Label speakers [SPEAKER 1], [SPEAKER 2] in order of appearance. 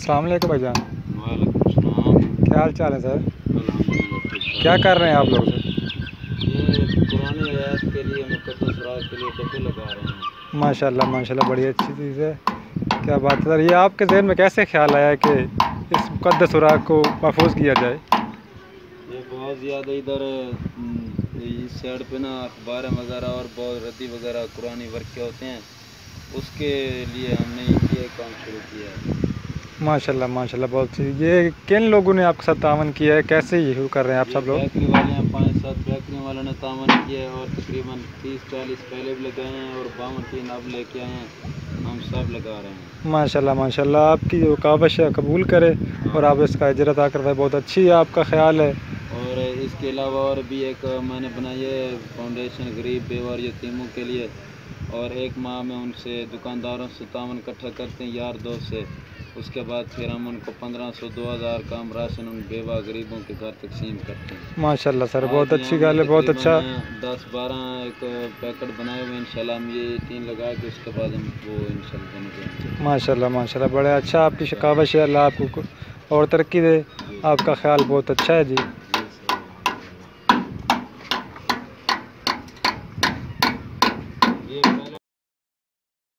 [SPEAKER 1] अस्सलाम वालेकुम भाईजान।
[SPEAKER 2] वालेकुम सलाम।
[SPEAKER 1] क्या हाल चाल है सर?
[SPEAKER 2] अल्हम्दुलिल्लाह।
[SPEAKER 1] क्या कर रहे हैं आप लोग सर?
[SPEAKER 2] ये पुरानी आयात के लिए मुकद्दस राग के लिए डब्बे लगा रहे हैं।
[SPEAKER 1] माशाल्लाह माशाल्लाह, बड़ी अच्छी चीज़ है। क्या बात है सर, ये आपके जहन में कैसे ख्याल आया कि इस मुक़द्दस सुराग को महफूज किया जाए?
[SPEAKER 2] ये बहुत ज़्यादा इधर इस साइड पे ना अखबार वगैरह और बहुत रद्दी वगैरह कुरानी वर्क के होते हैं, उसके लिए हमने ये काम शुरू किया है।
[SPEAKER 1] माशाल्लाह माशाल्लाह, बहुत अच्छी। ये किन लोगों ने आपके साथ तावन किया है, कैसे ये शुरू कर रहे हैं आप
[SPEAKER 2] ये
[SPEAKER 1] सब लोग?
[SPEAKER 2] बेकरी वाले हैं, 5-7 बेकरी वालों ने तावन किया है और तकरीबन 30-40 पहले भी लगाए हैं और 52-53 अब लेके आए हैं। हम सब लगा रहे हैं।
[SPEAKER 1] माशाल्लाह माशाल्लाह, आपकी जो काविश है कबूल करे और आप इसका अजर अता करवाए। बहुत अच्छी है आपका ख्याल है।
[SPEAKER 2] और इसके अलावा और भी एक मैंने बनाई है फाउंडेशन गरीब बेवा और यतीमों के लिए, और एक माह में उनसे दुकानदारों से तावन इकट्ठा करते हैं यार दोस्त से। उसके बाद फिर हम उनको 1500-2000 का हम राशन उन बेवा गरीबों के घर तकसीम करते हैं।
[SPEAKER 1] माशाल्लाह सर, बहुत
[SPEAKER 2] आज
[SPEAKER 1] अच्छी
[SPEAKER 2] हमने
[SPEAKER 1] गल है, बहुत अच्छा।
[SPEAKER 2] तकरीबन 10-12 एक पैकेट बनाए हुए, इंशाल्लाह हम ये 3 लगा के उसके बाद हम वो इंशाल्लाह बन जाएंगे।
[SPEAKER 1] माशाल्लाह माशाल्लाह, बड़ा अच्छा आपकी काविश है। अल्लाह आपको और तरक्की दे। आपका ख्याल बहुत अच्छा है जी।